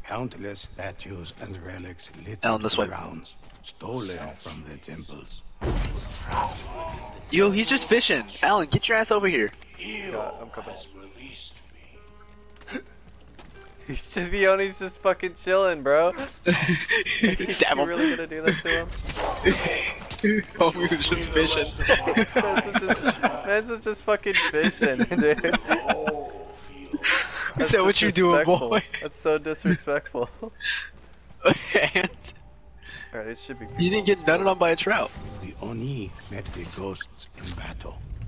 Countless statues and relics littered Alan, this the way. grounds, stolen from the temples. Yo, he's just fishing. Alan, get your ass over here. God, I'm coming. He's just fucking chilling, bro. Stab You him. really gonna do that to him? Oh, he was just fishing. Man's just fucking fishing, dude. Is that what you doing, boy? That's so disrespectful. And Alright, this should be. you didn't get nutted on by a trout. The Oni met the ghosts in battle.